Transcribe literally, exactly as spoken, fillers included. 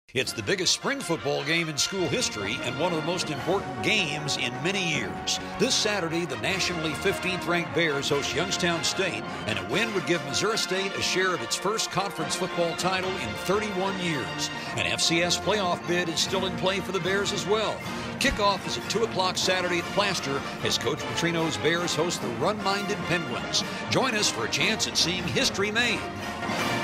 It's the biggest spring football game in school history and one of the most important games in many years. This Saturday, the nationally fifteenth ranked Bears host Youngstown State, and a win would give Missouri State a share of its first conference football title in thirty-one years. An F C S playoff bid is still in play for the Bears as well. Kickoff is at two o'clock Saturday at Plaster as Coach Petrino's Bears host the run-minded Penguins. Join us for a chance at seeing history made.